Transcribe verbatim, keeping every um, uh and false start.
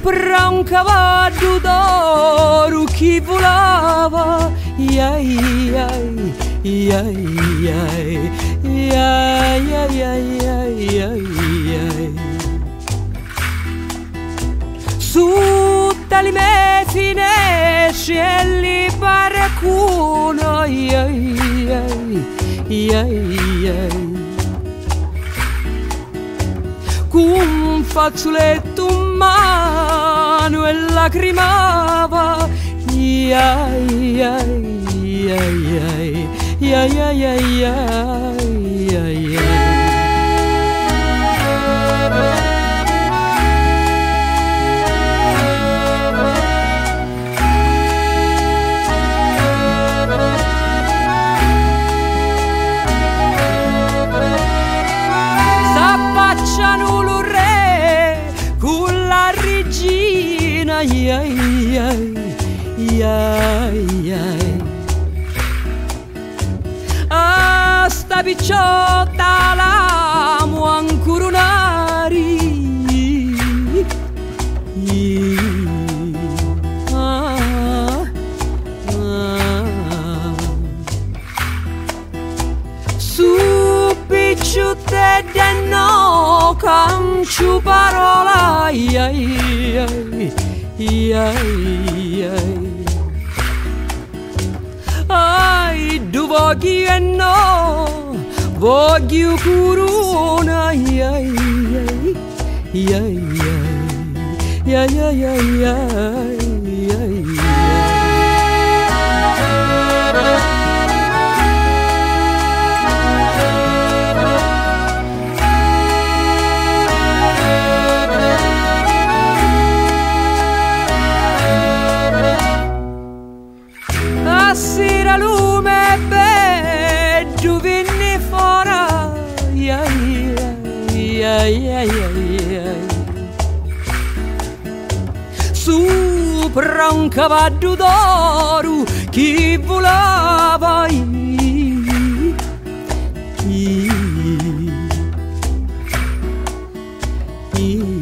sopra un cavallo d'oro chi volava, iai, iai, iai, iai, iai, iai, iai, iai. Su dalle mie finestre e li baraccuno, iai, iai, iai, iai. Con un fazzoletto in mano e lacrimava, iai, iai, iai, iai, iai, iai, iai, iai, iai. S'affacciano re con la regina, iai, iai, iai, iai. A sta picciotta l'amo ancora un'ari, ah, ah. Su picciute de no cancio parola, iai, iai, iai, iai. Ai, du voglio e no, voglio corona, iai, iai, iai, iai, iai, iai, iai, iai, iai. Sera lume bello venne fuori, iai, iai, iai, iai. Sopra un cavallo d'oro chi volava, i, i, i.